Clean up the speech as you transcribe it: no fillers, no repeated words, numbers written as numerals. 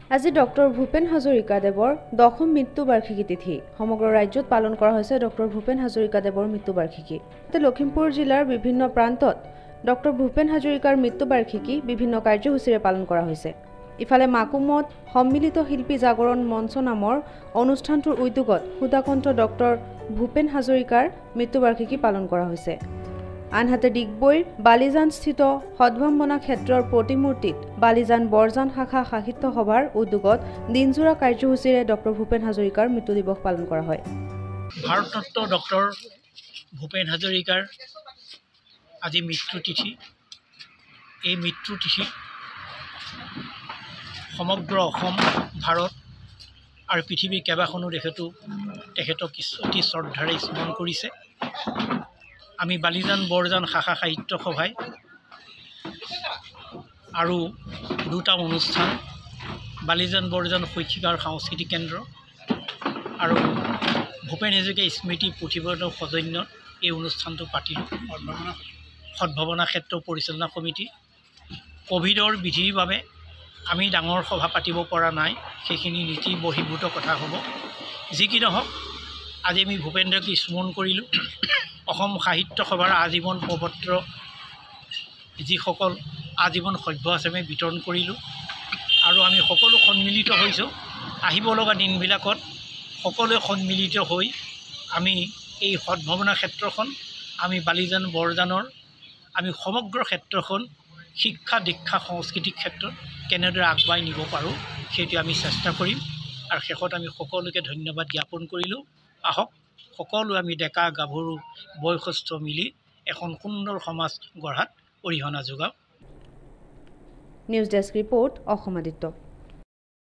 আজি ডক্টৰ ভূপেন হাজৰিকাদেৱৰ 10ম মৃত্যুবাৰ্ষিকী তিথি সমগ্ৰ ৰাজ্যত পালন কৰা হৈছে। ডক্টৰ ভূপেন হাজৰিকাদেৱৰ মৃত্যুবাৰ্ষিকী লখিমপুৰ জিলাৰ বিভিন্ন প্ৰান্তত ডক্টৰ ভূপেন হাজৰিকাৰ মৃত্যুবাৰ্ষিকী বিভিন্ন কাৰ্যসূচীৰে পালন কৰা হৈছে। ইফালে মাকুমত সম্মিলিত শিল্পী জাগৰণ মঞ্চ নামৰ অনুষ্ঠানটোৰ উদ্যোগত সুধাকণ্ঠ ডক্টৰ ভূপেন হাজৰিকাৰ মৃত্যুবাৰ্ষিকী পালন কৰা হৈছে। আনহাতে ডিগবৈৰ বালিজানস্থিত সদ্ভাৱনা ক্ষেত্ৰৰ প্ৰতিমূৰ্তিত বালিজান বৰজান শাখা সাহিত্য সভাৰ উদ্যোগত দিনজোৰা কাৰ্যসূচীৰে ডক্টৰ ভূপেন হাজৰিকাৰ মৃত্যু দিৱস পালন কৰা হয়। ভাৰতৰত্ন ডক্টৰ ভূপেন হাজৰিকাৰ আজি মৃত্যু তিথি। এই মৃত্যু তিথি সমগ্ৰ অসম, ভাৰত আৰু পৃথিৱীৰ কেইবাখনো দেশতো তেখেতক অতি শ্ৰদ্ধাৰে স্মৰণ কৰিছে। আমি বালিজান বৰজান শাখা সাহিত্য সভাই আৰু দুটা অনুষ্ঠান, বালিজান বৰজান শৈক্ষিক আৰু সাংস্কৃতিক কেন্দ্ৰ আৰু ভূপেন হাজৰিকা স্মৃতি পুথিভঁৰালৰ সৌজন্যত এই অনুষ্ঠানটো পাতিলোঁ। সদ্ভাৱনা ক্ষেত্ৰ পৰিচালনা সমিতি ক'ভিডৰ বিধিৰ বাবে আমি ডাঙৰ সভা পাতিব পৰা নাই, সেইখিনি নীতি বহিৰ্ভূত কথা হ'ব। যি কি নহওক, আজি আমি ভূপেন্দ্ৰক স্মৰণ কৰিলোঁ। অসম সাহিত্য সভাৰ আজীৱন প্ৰপত্ৰ যিসকল আজীৱন সভ্য আছে আমি বিতৰণ কৰিলোঁ আৰু আমি সকলো সন্মিলিত হৈছোঁ। আহিব লগা দিনবিলাকত সকলোৱে সন্মিলিত হৈ আমি এই সদ্ভাৱনা ক্ষেত্ৰখন, আমি বালিজান বৰজানৰ আমি সমগ্ৰ ক্ষেত্ৰখন শিক্ষা দীক্ষা সংস্কৃতিক ক্ষেত্ৰত কেনেদৰে আগবাঢ়ি নিব পাৰোঁ সেইটো আমি চেষ্টা কৰিম। আৰু শেষত আমি সকলোকে ধন্যবাদ জ্ঞাপন কৰিলোঁ। আহক সকলো আমি ডেকা গাভৰু বয়সস্থ মিলি এখন সুন্দৰ সমাজ গঢ়াত অৰিহণা যোগাওঁ। News desk report Assam Aditya.